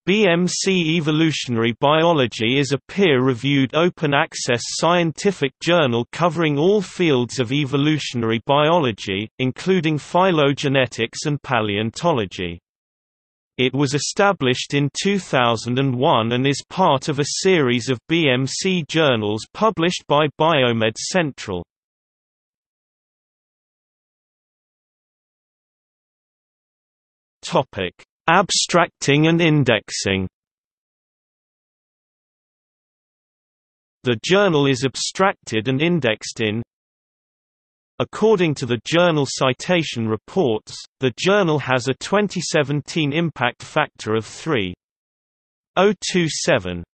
BMC Evolutionary Biology is a peer-reviewed open-access scientific journal covering all fields of evolutionary biology, including phylogenetics and paleontology. It was established in 2001 and is part of a series of BMC journals published by Biomed Central. Abstracting and indexing. The journal is abstracted and indexed in. According to the Journal Citation Reports, the journal has a 2017 impact factor of 3.027.